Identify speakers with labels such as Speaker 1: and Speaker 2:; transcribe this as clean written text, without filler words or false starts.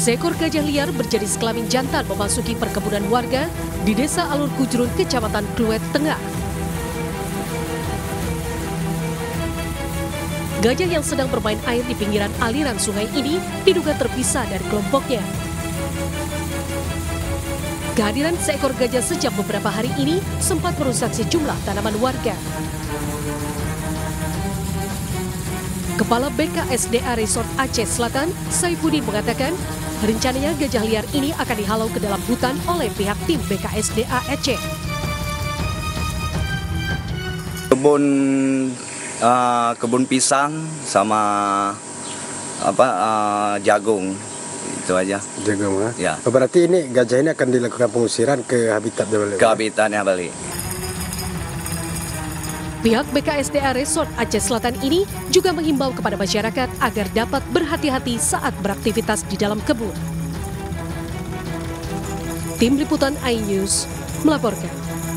Speaker 1: Seekor gajah liar berjenis kelamin jantan memasuki perkebunan warga di Desa Alur Kujrun, Kecamatan Kluwet Tengah. Gajah yang sedang bermain air di pinggiran aliran sungai ini diduga terpisah dari kelompoknya. Kehadiran seekor gajah sejak beberapa hari ini sempat merusak sejumlah tanaman warga. Kepala BKSDA Resort Aceh Selatan, Saifuddin mengatakan, rencananya gajah liar ini akan dihalau ke dalam hutan oleh pihak tim BKSDA Aceh.
Speaker 2: Kebun pisang sama jagung, itu aja.
Speaker 3: Jagung,
Speaker 2: ya.
Speaker 3: Berarti ini gajah ini akan dilakukan pengusiran ke habitatnya balik.
Speaker 2: Ke habitatnya balik.
Speaker 1: Pihak BKSDA Resort Aceh Selatan ini juga mengimbau kepada masyarakat agar dapat berhati-hati saat beraktivitas di dalam kebun. Tim Liputan iNews melaporkan.